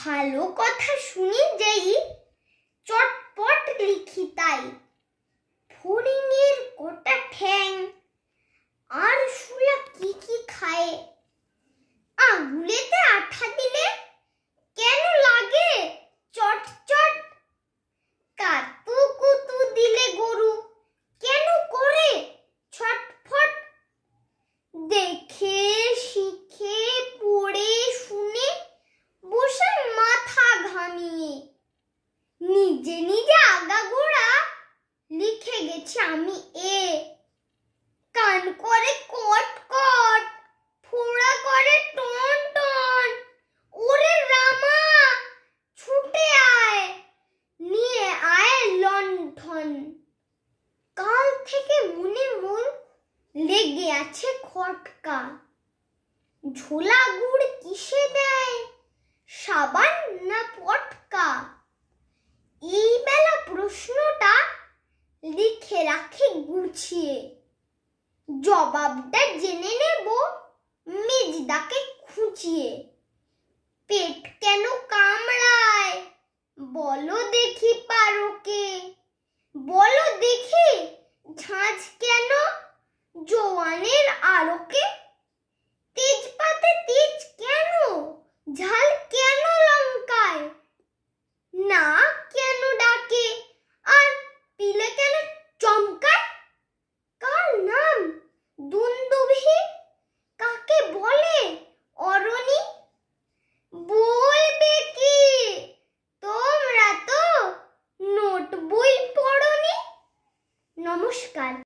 ভালো কথা শুনি যেই চটপট লিখি তাই। ফড়িংয়ের গোটা ঠ্যাং আর শুলা কি কি খায়। আঙুলেতে আঠা দিলে কেন লাগে চট চট। কাতু কুতু দিলে গরু কেন করে ছটফট। দেখে শিখে পড়ে শুনে বসে মাথা ঘামিয়ে নিজে নিজে আগাগোড়া লিখে গেছি আমি এ। কান করে কট কট, ফোড়া করে টন টন। ওরে রামা ছুটে আয়, নিয়ে আয় লণ্ঠন। কাল থেকে মনে মন লেগে আছে খটকা। ঝোলা গুড় কিসে দেয়, সাবান না পটকা। এই বেলা প্রশ্নটা লিখে রাখি গুছিয়ে। জবাবটা জেনে নেব মেজদাকে খুঁচিয়ে। পেট কেন কামড়ায় বলো দেখি পারোকে। বলো দেখি ঝাঁঝ কেন জোয়ানের আলোকে। তেজপাতে তেজ কেন, ঝাল কেন লঙ্কায়। না কেন ডাকে আর পিলে কেন চমকায়। কার নাম দুন্দুভি, কাকে বলে অরণি। বলবে কি তোমরা তো নোট বই পড়নি। নমস্কার।